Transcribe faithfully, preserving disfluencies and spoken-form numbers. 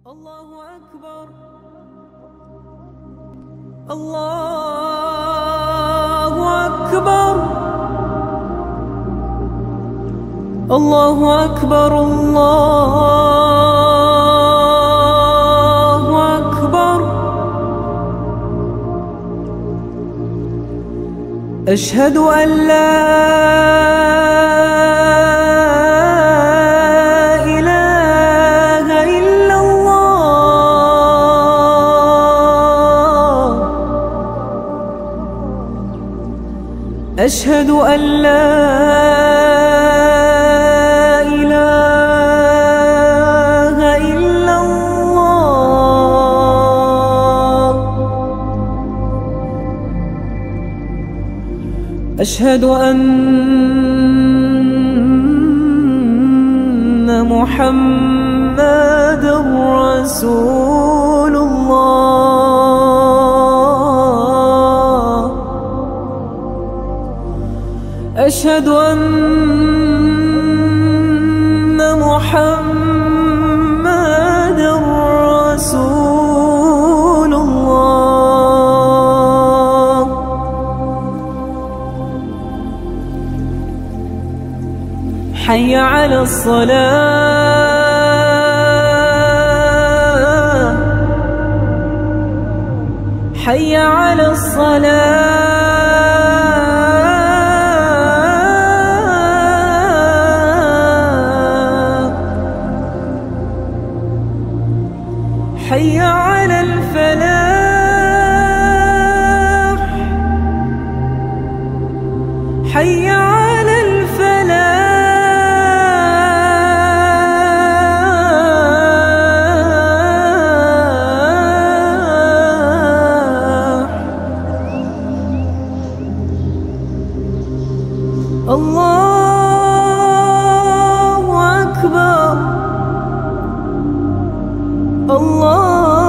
الله أكبر الله أكبر الله أكبر الله أكبر أشهد أن لا أشهد أن لا إله إلا الله أشهد أن محمدًا رسول الله أشهد أن محمدًا رسول الله حي على الصلاة حي على الصلاة حي على الفلاح حي على الفلاح الله أكبر الله